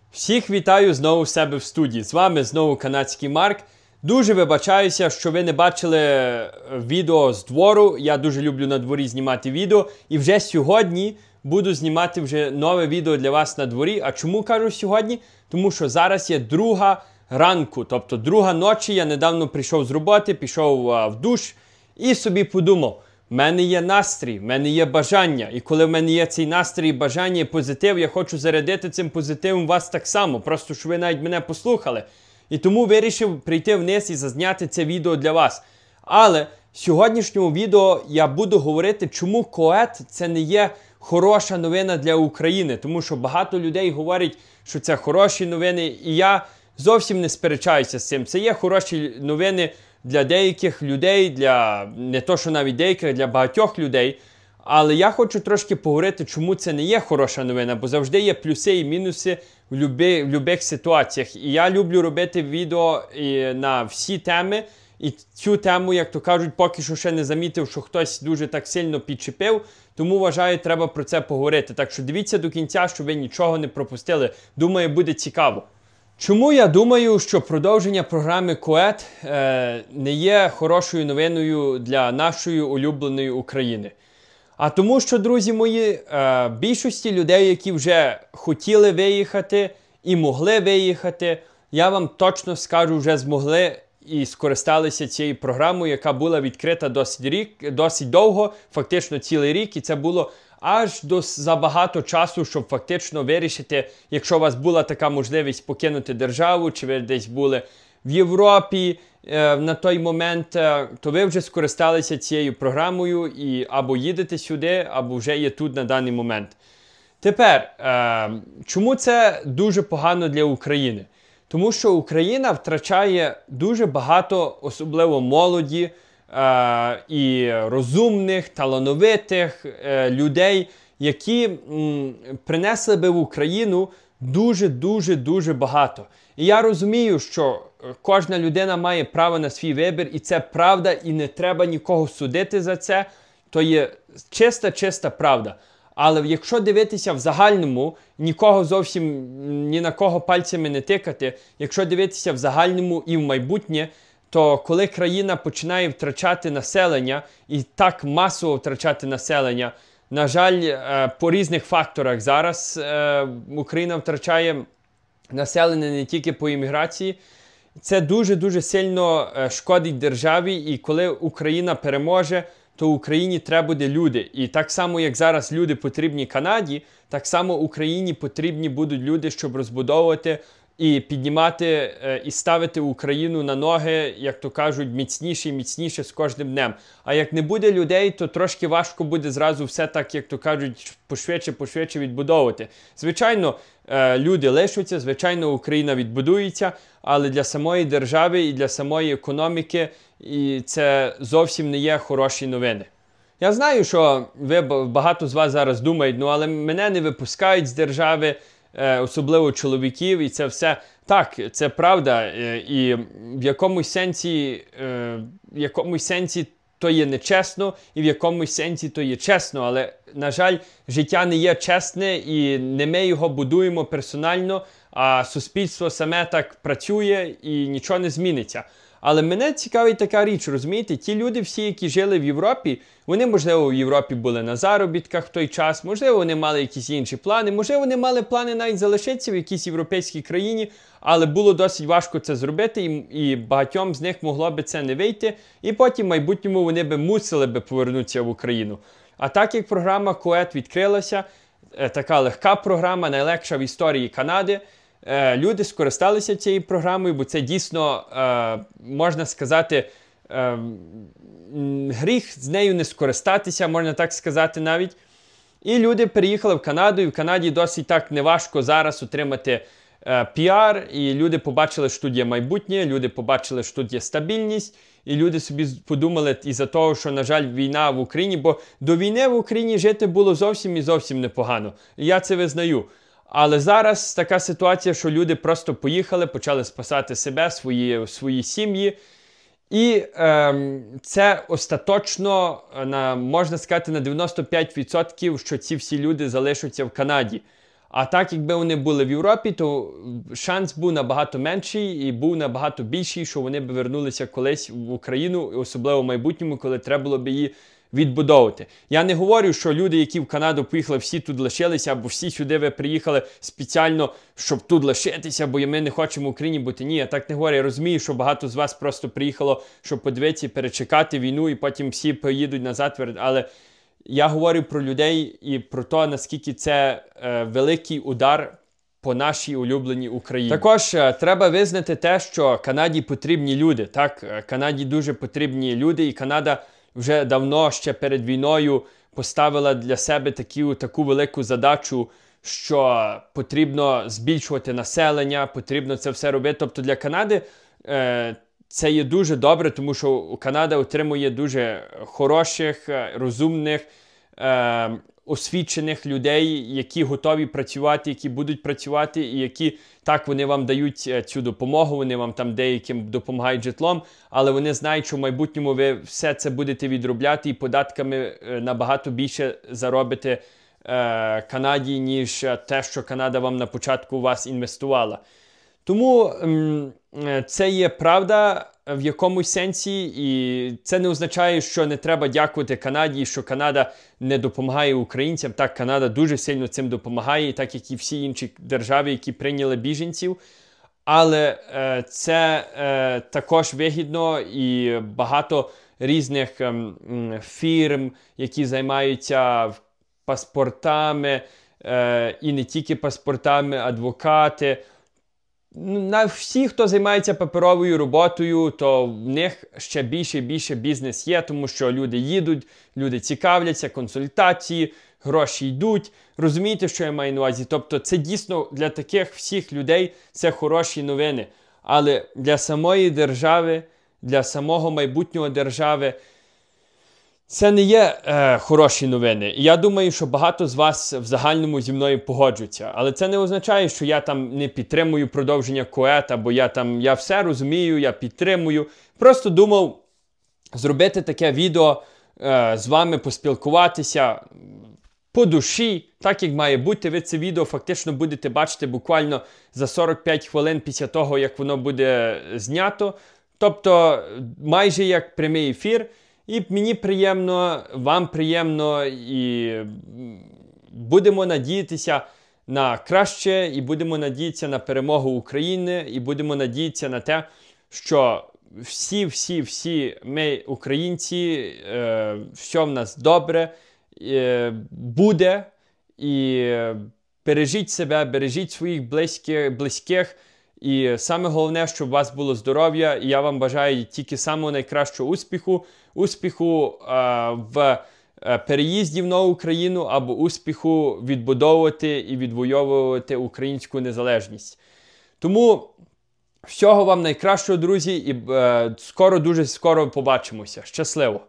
Всіх вітаю знову в себе в студії. З вами знову канадський Марк. Дуже вибачаюся, що ви не бачили відео з двору. Я дуже люблю на дворі знімати відео. І вже сьогодні буду знімати вже нове відео для вас на дворі. А чому кажу сьогодні? Тому що зараз є 2 ранку, тобто 2 ночі. Я недавно прийшов з роботи, пішов в душ і собі подумав. В мене є настрій, в мене є бажання. І коли в мене є цей настрій, бажання і позитив, я хочу зарядити цим позитивом вас так само. Просто, щоб ви навіть мене послухали. І тому вирішив прийти вниз і зазняти це відео для вас. Але в сьогоднішньому відео я буду говорити, чому КОЕТ це не є хороша новина для України. Тому що багато людей говорять, що це хороші новини. І я зовсім не сперечаюся з цим. Це є хороші новини для деяких людей, для не то, що навіть деяких, для багатьох людей. Але я хочу трошки поговорити, чому це не є хороша новина, бо завжди є плюси і мінуси в будь-яких ситуаціях. І я люблю робити відео на всі теми. І цю тему, як то кажуть, поки що ще не замітив, що хтось дуже так сильно підчепив. Тому, вважаю, треба про це поговорити. Так що дивіться до кінця, щоб ви нічого не пропустили. Думаю, буде цікаво. Чому я думаю, що продовження програми КОЕТ не є хорошою новиною для нашої улюбленої України? А тому що, друзі мої, більшості людей, які вже хотіли виїхати і могли виїхати, я вам точно скажу, вже змогли і скористалися цією програмою, яка була відкрита досить довго, фактично цілий рік, і це було аж до забагато часу, щоб фактично вирішити, якщо у вас була така можливість покинути державу, чи ви десь були в Європі на той момент, то ви вже скористалися цією програмою і або їдете сюди, або вже є тут на даний момент. Тепер, чому це дуже погано для України? Тому що Україна втрачає дуже багато, особливо молоді, і розумних, талановитих людей, які принесли би в Україну дуже багато. І я розумію, що кожна людина має право на свій вибір, і це правда, і не треба нікого судити за це. То є чиста правда. Але якщо дивитися в загальному, нікого зовсім, ні на кого пальцями не тикати, якщо дивитися в загальному і в майбутнє, то коли країна починає втрачати населення, і так масово втрачати населення, на жаль, по різних факторах зараз Україна втрачає населення не тільки по імміграції, це дуже сильно шкодить державі, і коли Україна переможе, то Україні треба буде люди. І так само, як зараз люди потрібні Канаді, так само Україні потрібні будуть люди, щоб розбудовувати і піднімати, і ставити Україну на ноги, як то кажуть, міцніше і міцніше з кожним днем. А як не буде людей, то трошки важко буде зразу все так, як то кажуть, пошвидше відбудовувати. Звичайно, люди лишаться, звичайно, Україна відбудується, але для самої держави і для самої економіки і це зовсім не є хороші новини. Я знаю, що багато з вас зараз думають, але мене не випускають з держави, особливо чоловіків, і це все. Так, це правда, і в якомусь сенсі то є нечесно, і в якомусь сенсі то є чесно, але, на жаль, життя не є чесне, і не ми його будуємо персонально, а суспільство саме так працює, і нічого не зміниться. Але мене цікавить така річ, розумієте, ті люди всі, які жили в Європі, вони, можливо, в Європі були на заробітках в той час, можливо, вони мали якісь інші плани, можливо, вони мали плани навіть залишитися в якійсь європейській країні, але було досить важко це зробити, і багатьом з них могло би це не вийти, і потім в майбутньому вони би мусили повернутися в Україну. А так як програма КОЕТ відкрилася, така легка програма, найлегша в історії Канади, люди скористалися цією програмою, бо це дійсно, можна сказати, гріх з нею не скористатися, можна так сказати навіть. І люди переїхали в Канаду, і в Канаді досить так неважко зараз отримати піар, і люди побачили, що тут є майбутнє, люди побачили, що тут є стабільність, і люди собі подумали із-за того, що, на жаль, війна в Україні, бо до війни в Україні жити було зовсім непогано. І я це визнаю. Але зараз така ситуація, що люди просто поїхали, почали спасати себе, свої сім'ї. І це остаточно, можна сказати, на 95%, що ці всі люди залишаться в Канаді. А так, якби вони були в Європі, то шанс був набагато менший і був набагато більший, що вони б вернулися колись в Україну, особливо в майбутньому, коли треба було б її відбудовувати. Я не говорю, що люди, які в Канаду поїхали, всі тут лишилися, або всі сюди ви приїхали спеціально, щоб тут лишитися, бо ми не хочемо в Україні бути. Ні, я так не говорю. Я розумію, що багато з вас просто приїхало, щоб подивитися, перечекати війну, і потім всі поїдуть назад. Але я говорю про людей і про те, наскільки це великий удар по нашій улюбленій Україні. Також треба визнати те, що Канаді потрібні люди. Так, Канаді дуже потрібні люди, і Канада вже давно, ще перед війною, поставила для себе таку велику задачу, що потрібно збільшувати населення, потрібно це все робити. Тобто для Канади це є дуже добре, тому що Канада отримує дуже хороших, розумних, освічених людей, які готові працювати, які будуть працювати, і які, так, вони вам дають цю допомогу, вони вам там деяким допомагають житлом, але вони знають, що в майбутньому ви все це будете відробляти і податками набагато більше заробите Канаді, ніж те, що Канада вам на початку у вас інвестувала. Тому це є правда в якомусь сенсі, і це не означає, що не треба дякувати Канаді, що Канада не допомагає українцям. Так, Канада дуже сильно цим допомагає, так як і всі інші держави, які прийняли біженців. Але це також вигідно, і багато різних фірм, які займаються паспортами, і не тільки паспортами, адвокати. На всі, хто займається паперовою роботою, то в них ще більше і більше бізнес є, тому що люди їдуть, люди цікавляться, консультації, гроші йдуть. Розумієте, що я маю на увазі? Тобто це дійсно для таких всіх людей це хороші новини. Але для самої держави, для самого майбутнього держави, це не є хороші новини. І я думаю, що багато з вас в загальному зі мною погоджуються. Але це не означає, що я там не підтримую продовження КУЕТ, або я все розумію, я підтримую. Просто думав зробити таке відео, з вами поспілкуватися по душі, так як має бути. Ви це відео фактично будете бачити буквально за 45 хвилин після того, як воно буде знято. Тобто майже як прямий ефір. І мені приємно, вам приємно, і будемо надіятися на краще, і будемо надіятися на перемогу України, і будемо надіятися на те, що всі ми, українці, все в нас добре буде, і бережіть себе, бережіть своїх близьких, і саме головне, щоб у вас було здоров'я, і я вам бажаю тільки самого найкращого успіху в переїзді в нову країну, або успіху відбудовувати і відвоювати українську незалежність. Тому всього вам найкращого, друзі, і дуже скоро побачимося. Щасливо!